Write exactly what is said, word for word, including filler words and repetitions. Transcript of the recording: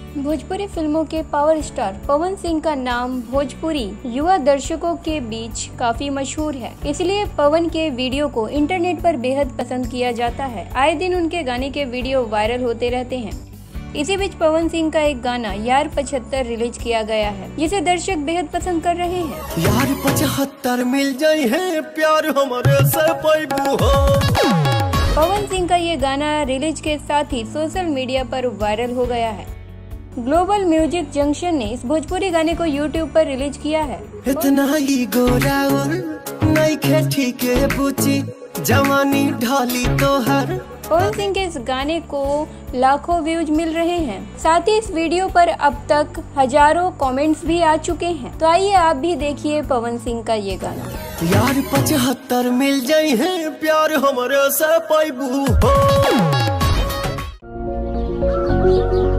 भोजपुरी फिल्मों के power star Pawan Singh का नाम भोजपुरी युवा दर्शकों के बीच काफी मशहूर है, इसलिए पवन के वीडियो को इंटरनेट पर बेहद पसंद किया जाता है। आए दिन उनके गाने के वीडियो वायरल होते रहते हैं। इसी बीच पवन सिंह का एक गाना यार पचहत्तर रिलीज किया गया है, जिसे दर्शक बेहद पसंद कर रहे हैं। यार पचहत्तर मिल जाए है प्यार हमारे से पैबू हो। पवन सिंह का ये गाना रिलीज के साथ ही सोशल मीडिया पर वायरल हो गया है। ग्लोबल म्यूजिक जंक्शन ने इस भोजपुरी गाने को यूट्यूब पर रिलीज किया है। इतना ही गोरा नहीं खे ठीक है पूछी जवानी ढाली तो हर। पवन सिंह के इस गाने को लाखों व्यूज मिल रहे हैं। साथ ही इस वीडियो पर अब तक हजारों कमेंट्स भी आ चुके हैं। तो आइए आप भी देखिए पवन सिंह का ये गाना। यार पचहत्तर मिल जाए है प्यार हमारे से पैबू हो।